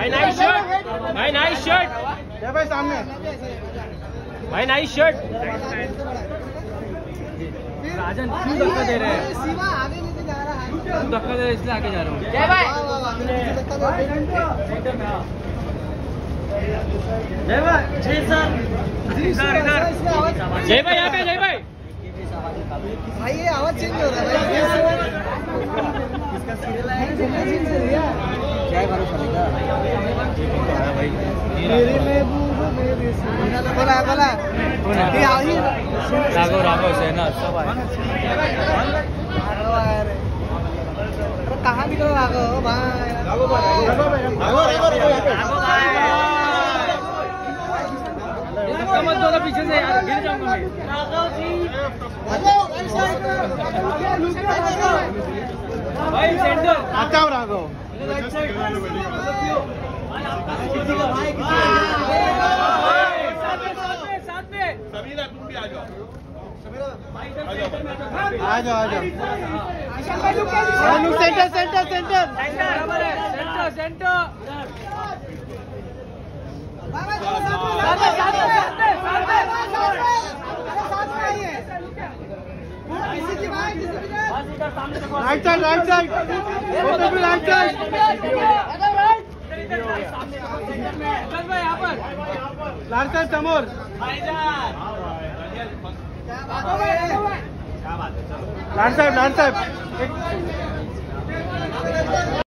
भाई nice shot, भाई nice shot, भाई सामने, भाई नाइस शॉट। राजन क्यों धक्का दे रहे हैं? क्यों धक्का दे रहे इसलिए आगे जा रहा हूँ। जय भाई, जय भाई, जय सर, इधर इधर, जय भाई यहाँ पे, जय भाई। भाई ये आवाज चेंज हो रहा है इसका सीरियल है क्या है भरोसा नहीं भाई मेरे महबूब मेरे बोला बोला ये आई राघव राघव सेना सब आए। अरे कहाँ निकल राघव भाई, राघव भाई, मत दो पीछे से यार, गिर जाऊंगा मैं। भाई सेंटर आता हूँ राघव। साथ में सबीरा तुम भी आ जाओ, आ जाओ centre centre centre centre right side right side right side लाल साइड समोर लाल साहब